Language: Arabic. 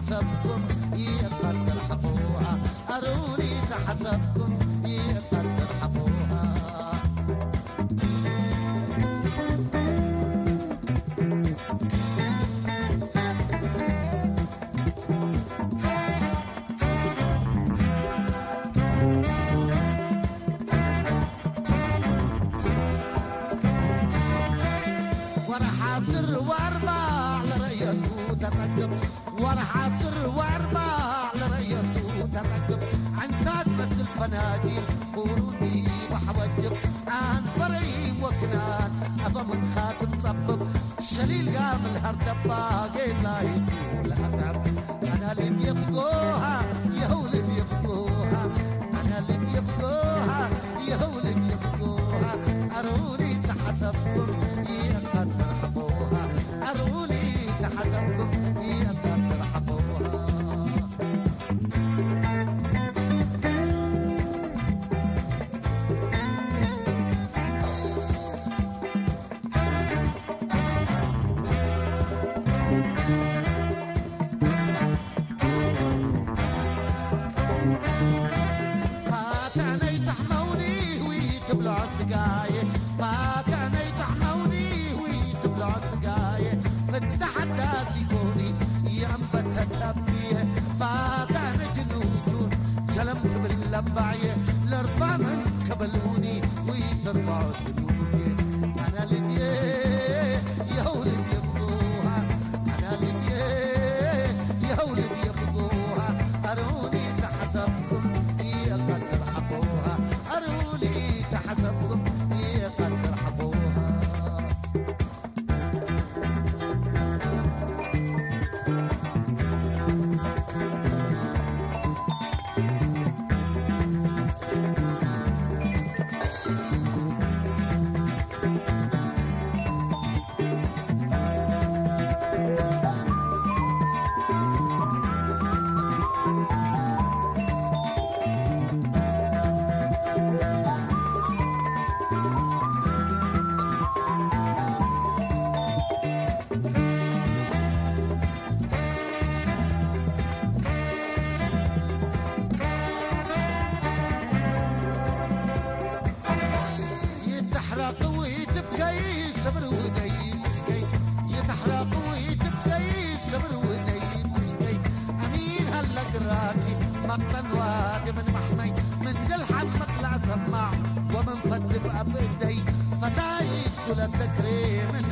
تحسبكم يقدر حبوها أروني تحسبكم يقدر حبوها ورحاصر واربع لريته تتقب ورحاصر واربع لريته تتقب عنداد بس الفناديل ورودي وحوجب عن فريم وكنان أبا من خاتم صبب الشليل قام الهردبة قيل لا يطول أتعب أنا اللي بيبقوها يهو اللي بيبقوها أنا اللي بيبقوها يهو اللي بيبقوها أروني تحسبكم يقدر حبوها أروني تحسبكم يقدر حبوها فاتعني تحموني ويتبلع سقايه فاتعني تحموني ويتبلع سقايه فتح الناس يكوني ينبت تلبيه فاتعني جنوجون جلمت باللمبعيه لارفع من كبلوني ويترفعوا ذنوني انا اللي بيه يهو اللي بيبقوها انا اللي بيه يهو اللي بيبقوها اروني تحسبكم يقدر حبوها أروني تحسبكم يقدر حبوها يتحرق ويتبكي صبر ودي تشكي يتحرق ويتبكي صبر ودي تشكي امين هلا قراكي مقطن وادي من محمي من دلحم مقلع سماع ومن فد بأبدي فدايت للذكري من